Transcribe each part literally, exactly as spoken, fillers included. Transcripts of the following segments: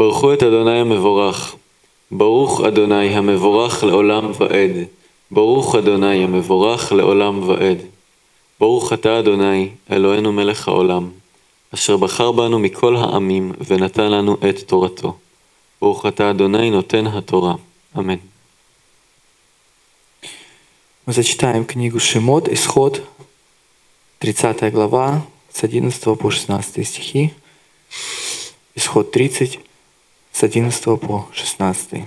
ברכו את אדוני המבורך. ברוך אדוני המבורך לעולם ועד. ברוך אדוני המבורך לעולם ועד. ברוך אתה אדוני, אלוהינו מלך העולם, אשר בחר בנו מכל העמים ונתן לנו את תורתו. ברוך אתה אדוני נותן התורה. Аминь. Мы зачитаем книгу Шемот, Исход, тридцатая глава, с одиннадцатого по шестнадцатый стихи. Исход тридцать, с одиннадцатого по шестнадцатый.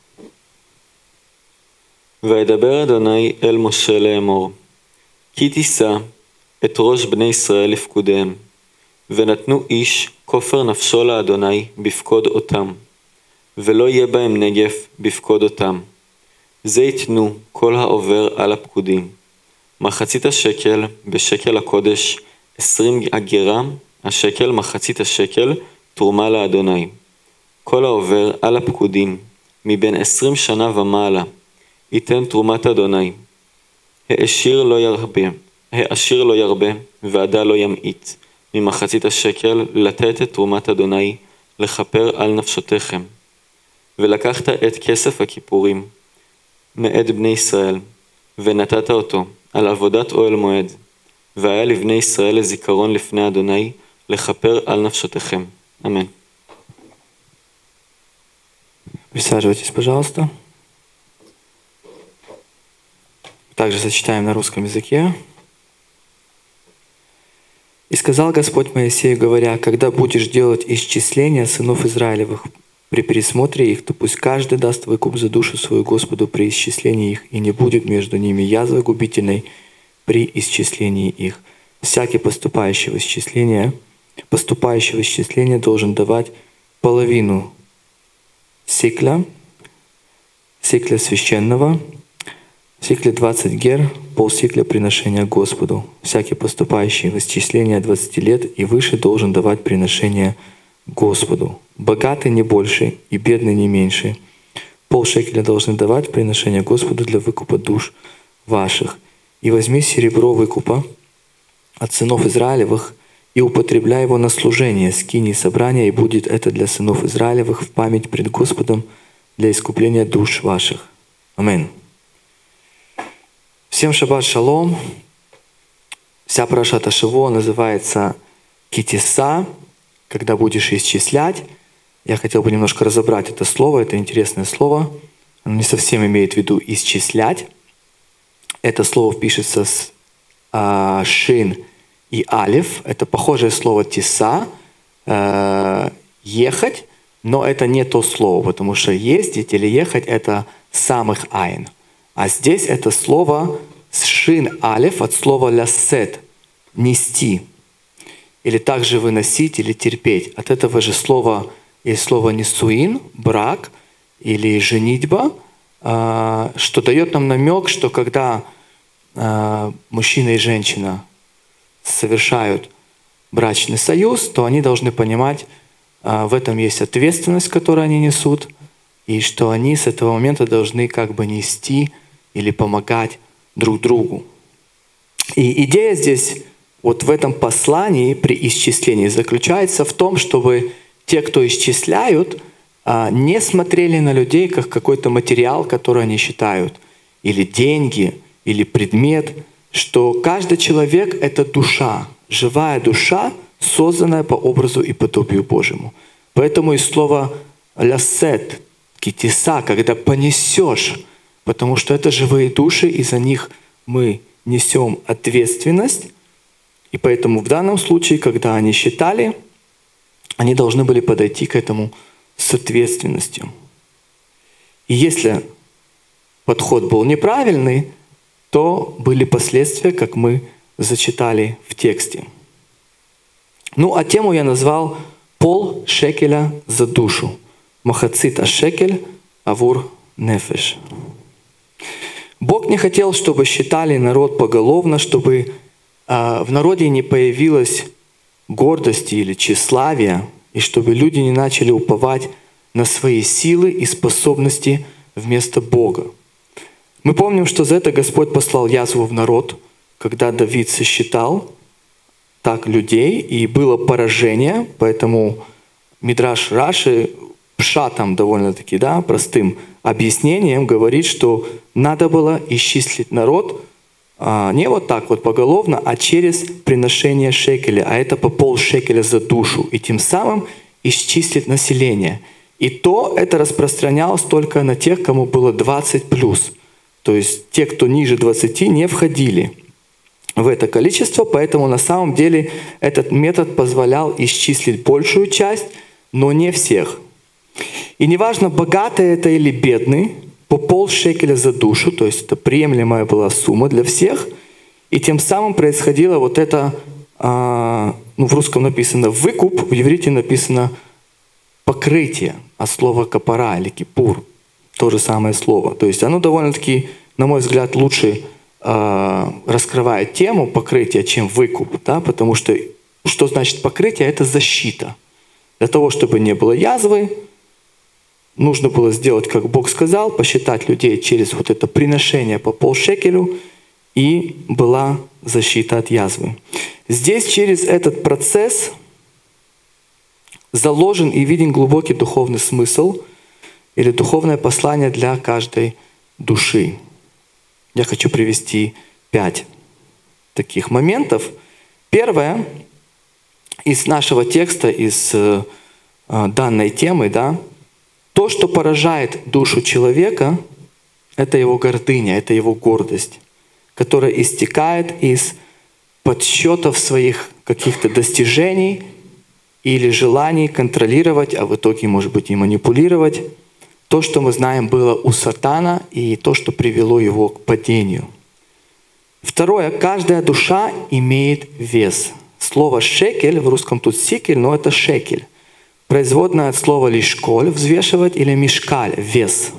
וידבר אדוני אל משה לאמור, כי תישא את ראש בני ישראל לפקודיהם, ונתנו איש כופר נפשו לאדוני בפקוד אותם, ולא יהיה בהם נגף בפקוד אותם. זה יתנו כל העובר על הפקודים. מחצית השקל בשקל הקודש, עשרים אגרה, השקל מחצית השקל, תרומה לאדוני. כל העובר על הפקודים, מבין עשרים שנה ומעלה, ייתן תרומת אדוני. העשיר לא ירבה, העשיר לא ירבה, ועדה לא ימעיט. ממחצית השקל לתת את תרומת אדוני, לכפר על נפשותיכם. ולקחת את כסף הכיפורים, מעד בני ישראל, ונתת אותו על עבודת אוהל מועד, והיה לבני ישראל לזיכרון לפני אדוני, לכפר על נפשותיכם. אמן. Присаживайтесь, пожалуйста. Также зачитаем на русском языке. «И сказал Господь Моисею, говоря, когда будешь делать исчисление сынов Израилевых при пересмотре их, то пусть каждый даст выкуп за душу свою Господу при исчислении их, и не будет между ними язвы губительной при исчислении их. Всякий поступающий в исчисление, поступающий в исчисление должен давать половину сикля, сикля священного, сикля двадцать гер, полсикля приношения Господу. Всякий поступающий в исчисление двадцати лет и выше должен давать приношение Господу. Богатый не больше и бедный не меньше. Полшекеля должны давать приношение Господу для выкупа душ ваших. И возьми серебро выкупа от сынов Израилевых и употребляй его на служение, скини собрания, и будет это для сынов Израилевых в память пред Господом для искупления душ ваших. Аминь. Всем шаббат шалом. Вся парашата Шавуа называется Китиса, когда будешь исчислять. Я хотел бы немножко разобрать это слово, это интересное слово. Оно не совсем имеет в виду исчислять. Это слово пишется с а, шин и алиф. Это похожее слово тиса, э, ехать, но это не то слово, потому что ездить или ехать это самых айн. А здесь это слово с шин алиф от слова лясет, нести. Или также выносить или терпеть. От этого же слова есть слово нисуин, брак или женитьба, что дает нам намек, что когда мужчина и женщина совершают брачный союз, то они должны понимать, в этом есть ответственность, которую они несут, и что они с этого момента должны как бы нести или помогать друг другу. И идея здесь вот в этом послании при исчислении заключается в том, чтобы те, кто исчисляют, не смотрели на людей как какой-то материал, который они считают, или деньги, или предмет, что каждый человек — это душа, живая душа, созданная по образу и подобию Божьему. Поэтому и слово «лясет», «китиса», когда понесешь, потому что это живые души, и за них мы несем ответственность. И поэтому в данном случае, когда они считали, они должны были подойти к этому с ответственностью. И если подход был неправильный, то были последствия, как мы зачитали в тексте. Ну, а тему я назвал «Пол шекеля за душу». Махацита шекель авур нефеш. Бог не хотел, чтобы считали народ поголовно, чтобы э, в народе не появилось гордости или тщеславия, и чтобы люди не начали уповать на свои силы и способности вместо Бога. Мы помним, что за это Господь послал язву в народ, когда Давид сосчитал так людей, и было поражение, поэтому Мидраш Раши пшатом довольно-таки, да, простым объяснением говорит, что надо было исчислить народ а, не вот так вот поголовно, а через приношение шекеля, а это по пол шекеля за душу, и тем самым исчислить население. И то это распространялось только на тех, кому было двадцать плюс. То есть те, кто ниже двадцати, не входили в это количество, поэтому на самом деле этот метод позволял исчислить большую часть, но не всех. И неважно, богатый это или бедный, по пол шекеля за душу, то есть это приемлемая была сумма для всех, и тем самым происходило вот это, а, ну в русском написано выкуп, в иврите написано покрытие, от слова капара или кипур, то же самое слово. То есть оно довольно-таки, на мой взгляд, лучше а, раскрывает тему покрытия, чем выкуп, да? Потому что что значит покрытие? Это защита. Для того, чтобы не было язвы, нужно было сделать, как Бог сказал, посчитать людей через вот это приношение по полшекелю, и была защита от язвы. Здесь через этот процесс заложен и виден глубокий духовный смысл или духовное послание для каждой души. Я хочу привести пять таких моментов. Первое из нашего текста, из э, данной темы, да, то, что поражает душу человека, это его гордыня, это его гордость, которая истекает из подсчетов своих каких-то достижений или желаний контролировать, а в итоге, может быть, и манипулировать то, что мы знаем было у сатана, и то, что привело его к падению. Второе. Каждая душа имеет вес. Слово «шекель», в русском тут «сикель», но это «шекель». Производное от слова «лишколь» — взвешивать, или «мишкаль» — вес.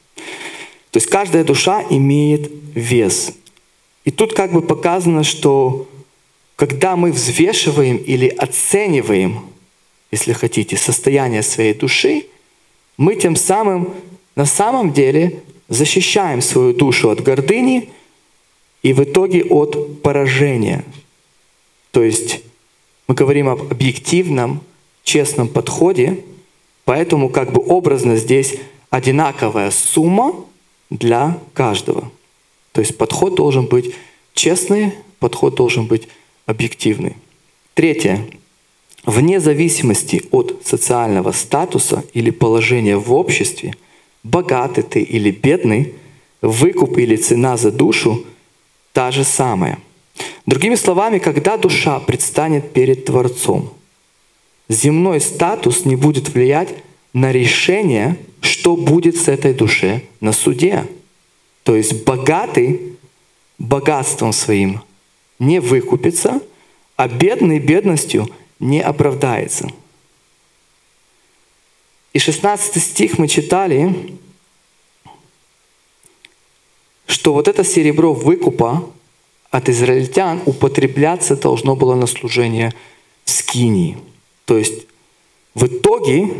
То есть каждая душа имеет вес. И тут как бы показано, что когда мы взвешиваем или оцениваем, если хотите, состояние своей души, мы тем самым на самом деле защищаем свою душу от гордыни и в итоге от поражения. То есть мы говорим об объективном, честном подходе, поэтому как бы образно здесь одинаковая сумма для каждого. То есть подход должен быть честный, подход должен быть объективный. Третье. Вне зависимости от социального статуса или положения в обществе, богатый ты или бедный, выкуп или цена за душу та же самая. Другими словами, когда душа предстанет перед Творцом, земной статус не будет влиять на решение, что будет с этой душой на суде. То есть богатый богатством своим не выкупится, а бедный бедностью не оправдается. И шестнадцатый стих мы читали, что вот это серебро выкупа от израильтян употребляться должно было на служение в скинии. То есть в итоге,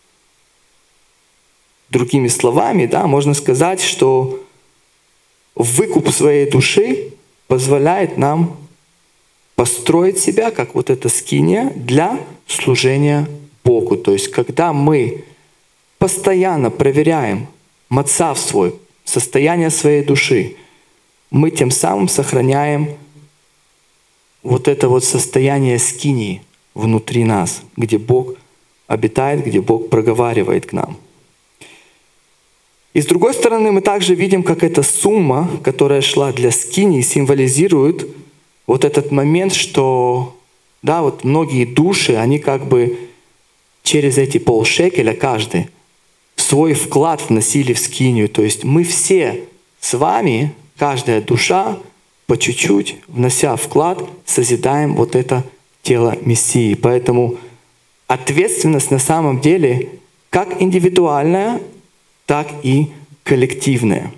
другими словами, да, можно сказать, что выкуп своей души позволяет нам построить себя, как вот эта скиния, для служения Богу. То есть когда мы постоянно проверяем мацав свой, состояние своей души, мы тем самым сохраняем вот это вот состояние скинии внутри нас, где Бог обитает, где Бог проговаривает к нам. И с другой стороны, мы также видим, как эта сумма, которая шла для скинии, символизирует вот этот момент, что да, вот многие души, они как бы через эти полшекеля каждый свой вклад вносили в скинию. То есть мы все с вами, каждая душа, по чуть-чуть, внося вклад, созидаем вот это тело Мессии. Поэтому ответственность на самом деле как индивидуальная, так и коллективная.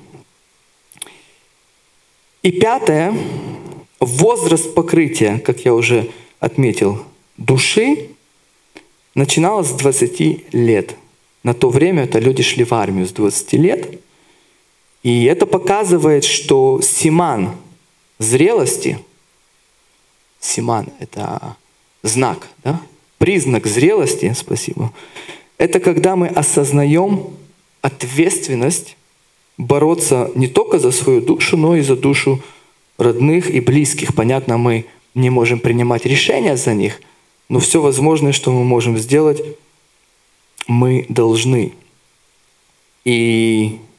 И пятое. Возраст покрытия, как я уже отметил, души начиналось с двадцати лет. На то время это люди шли в армию с двадцати лет. И это показывает, что симан зрелости, симан — это знак, да? Признак зрелости, спасибо, Это когда мы осознаем ответственность бороться не только за свою душу, но и за душу родных и близких. Понятно, мы не можем принимать решения за них, но все возможное, что мы можем сделать, мы должны. И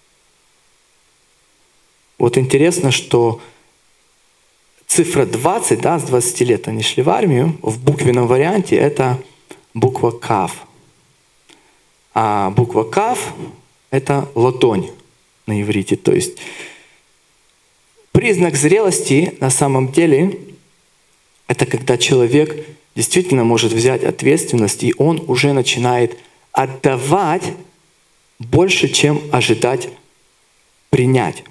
вот интересно, что цифра двадцать, да, с двадцати лет они шли в армию, в буквенном варианте это буква Кав. А буква Кав — это ладонь на иврите. То есть признак зрелости на самом деле — это когда человек действительно может взять ответственность, и он уже начинает отдавать больше, чем ожидать принять.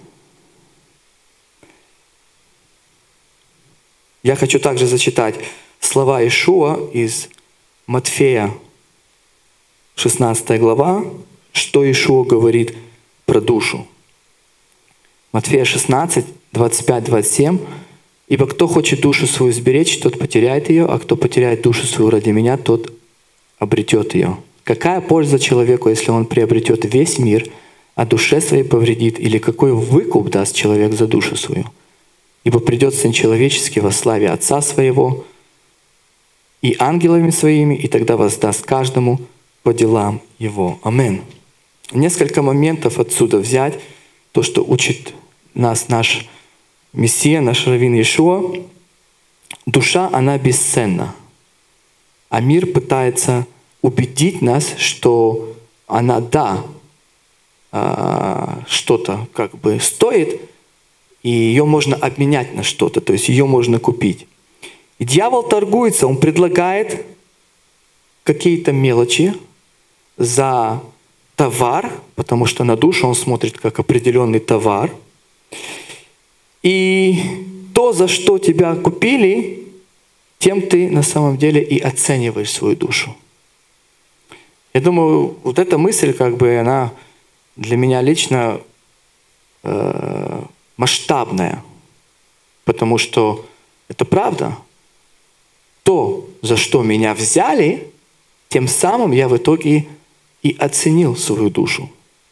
Я хочу также зачитать слова Иешуа из Матфея, шестнадцатая глава, что Иешуа говорит про душу. Матфея шестнадцать, двадцать пять двадцать семь. «Ибо кто хочет душу свою сберечь, тот потеряет ее, а кто потеряет душу свою ради меня, тот обретет ее. Какая польза человеку, если он приобретет весь мир, а душе своей повредит? Или какой выкуп даст человек за душу свою? Ибо придет Сын Человеческий во славе Отца Своего и ангелами Своими, и тогда воздаст каждому по делам его». Амин. Несколько моментов отсюда взять, то, что учит нас наш Мессия, наш раввин Иешуа. Душа, она бесценна. А мир пытается убедить нас, что она, да, что-то как бы стоит, и ее можно обменять на что-то, то есть ее можно купить. И дьявол торгуется, он предлагает какие-то мелочи за товар, потому что на душу он смотрит как определенный товар. И то, за что тебя купили, тем ты на самом деле и оцениваешь свою душу. Я думаю, вот эта мысль, как бы, она для меня лично э, масштабная, потому что это правда. То, за что меня взяли, тем самым я в итоге и оценил свою душу.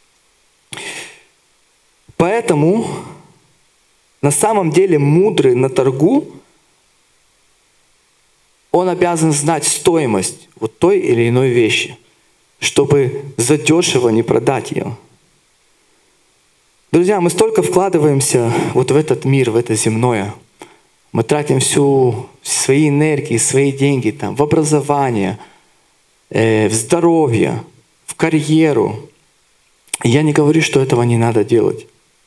Поэтому на самом деле мудрый на торгу, он обязан знать стоимость вот той или иной вещи, чтобы задешево не продать ее. Друзья, мы столько вкладываемся вот в этот мир, в это земное. Мы тратим всю свои энергии, свои деньги там, в образование, э, в здоровье, в карьеру. Я не говорю, что этого не надо делать.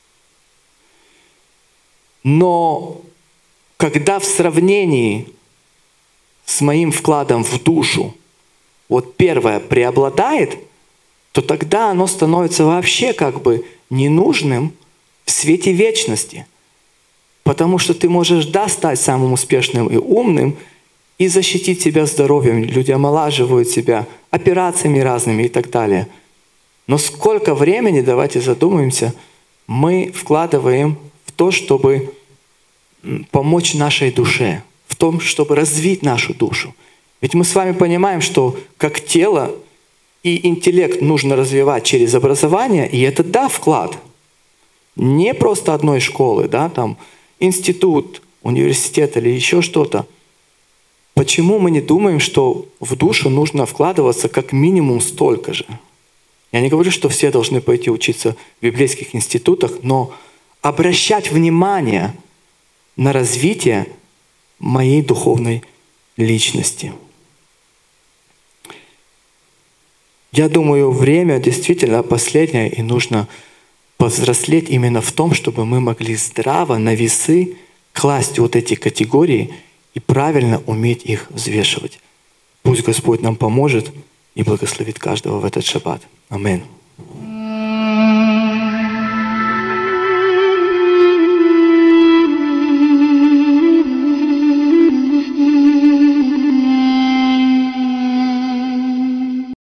Но когда в сравнении с моим вкладом в душу вот первое преобладает, то тогда оно становится вообще как бы ненужным в свете вечности. Потому что ты можешь, да, стать самым успешным и умным и защитить себя здоровьем. Люди омолаживают себя операциями разными и так далее. Но сколько времени, давайте задумаемся, мы вкладываем в то, чтобы помочь нашей душе, в том, чтобы развить нашу душу. Ведь мы с вами понимаем, что как тело и интеллект нужно развивать через образование, и это, да, вклад. Не просто одной школы, да, там институт, университет или еще что-то. Почему мы не думаем, что в душу нужно вкладываться как минимум столько же? Я не говорю, что все должны пойти учиться в библейских институтах, но обращать внимание на развитие моей духовной личности. Я думаю, время действительно последнее, и нужно повзрослеть именно в том, чтобы мы могли здраво на весы класть вот эти категории и правильно уметь их взвешивать. Пусть Господь нам поможет и благословит каждого в этот шаббат. Аминь.